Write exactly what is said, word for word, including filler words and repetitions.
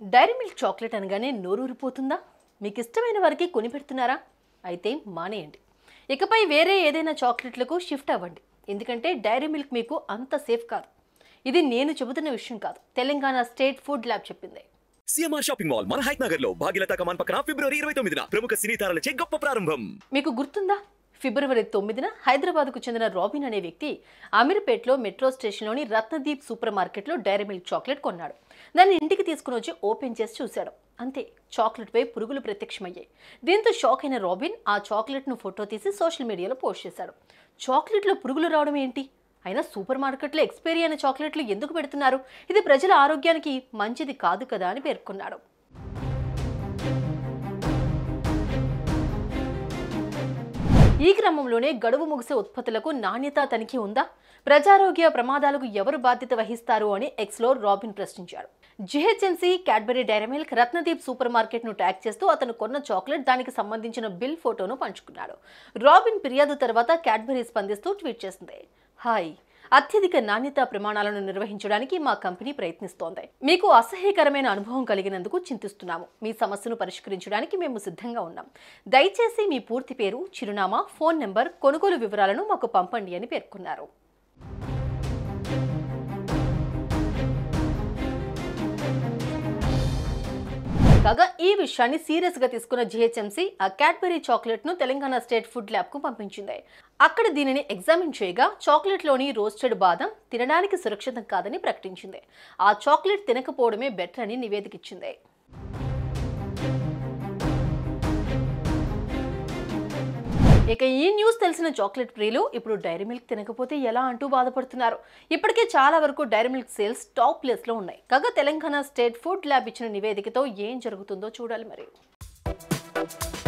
Dairy Milk chocolate అనగానే నోరూరిపోతుందా? మీకు ఇష్టమైన వారికి కొనిపెడుతున్నారా? అయితే మానేయండి. ఇకపై వేరే ఏదైనా చాక్లెట్లకు షిఫ్ట్ అవ్వండి. ఎందుకంటే డైరీ మిల్క్ మీకు అంత సేఫ్ కాదు. ఇది నేను చెబుతున్న విషయం కాదు, తెలంగాణ స్టేట్ ఫుడ్ ల్యాబ్ చెప్పింది. సిఎంఆర్ షాపింగ్ మాల్ మన హైత్ నగర్ లో భాగ్యలతా కమాన్ పక్కన ఫిబ్రవరి ఇరవై తొమ్మిదిన ప్రముఖ సినీ తారలచే గొప్ప ప్రారంభం. మీకు గుర్తుందా? ఫిబ్రవరి తొమ్మిదిన హైదరాబాద్కు చెందిన రాబిన్ అనే వ్యక్తి అమీర్పేట్లో మెట్రో స్టేషన్లోని రత్నదీప్ సూపర్ మార్కెట్లో డైరీ మిల్క్ చాక్లెట్ కొన్నాడు. దాన్ని ఇంటికి తీసుకుని వచ్చి ఓపెన్ చేసి చూశాడు. అంతే, చాక్లెట్పై పురుగులు ప్రత్యక్షమయ్యాయి. దీంతో షాక్ అయిన రాబిన్ ఆ చాక్లెట్ను ఫోటో తీసి సోషల్ మీడియాలో పోస్ట్ చేశాడు. చాక్లెట్లో పురుగులు రావడం ఏంటి? అయినా సూపర్ మార్కెట్లో ఎక్స్పైరీ అయిన చాక్లెట్లు ఎందుకు పెడుతున్నారు? ఇది ప్రజల ఆరోగ్యానికి మంచిది కాదు కదా అని పేర్కొన్నాడు. ఈ క్రమంలోనే గడువు ముగిసే ఉత్పత్తులకు నాణ్యత తనిఖీ ఉందా? ప్రజారోగ్య ప్రమాదాలకు ఎవరు బాధ్యత వహిస్తారు అని ఎక్స్లో రాబిన్ ప్రశ్నించారు. GHMC Cadbury Dairy Milk Ratnadeep super market ను ట్యాగ్ చేస్తూ అతను కొన్న చాక్లెట్, దానికి సంబంధించిన బిల్ ఫోటోను పంచుకున్నాడు. రాబిన్ ఫిర్యాదు తర్వాత క్యాడ్బరీ స్పందిస్తూ ట్వీట్ చేసింది. హాయ్, అత్యధిక నాణ్యతా ప్రమాణాలను నిర్వహించడానికి మా కంపెనీ ప్రయత్నిస్తోంది. మీకు అసహ్యకరమైన అనుభవం కలిగినందుకు చింతిస్తున్నాము. మీ సమస్యను పరిష్కరించడానికి మేము సిద్ధంగా ఉన్నాం. దయచేసి మీ పూర్తి పేరు, చిరునామా, ఫోన్ నెంబర్, కొనుగోలు వివరాలను మాకు పంపండి అని పేర్కొన్నారు. కాగా ఈ విషయాన్ని సీరియస్ గా తీసుకున్న జిహెచ్ఎంసీ ఆ క్యాడ్బరీ చాక్లెట్ ను తెలంగాణ స్టేట్ ఫుడ్ ల్యాబ్ కు పంపించింది. అక్కడ దీనిని ఎగ్జామిన్ చేయగా చాక్లెట్ లోని రోస్టెడ్ బాదం తినడానికి సురక్షితం కాదని ప్రకటించింది. ఆ చాక్లెట్ తినకపోవడమే బెటర్ అని నివేదిక ఇచ్చింది. ఇక ఈ న్యూస్ తెలిసిన చాక్లెట్ ప్రియులు ఇప్పుడు డైరీ మిల్క్ తినకపోతే ఎలా అంటూ బాధపడుతున్నారు. ఇప్పటికే చాలా వరకు Dairy Milk sales top place లో ఉన్నాయి. కాగా తెలంగాణ స్టేట్ ఫుడ్ ల్యాబ్ ఇచ్చిన నివేదికతో ఏం జరుగుతుందో చూడాలి మరి.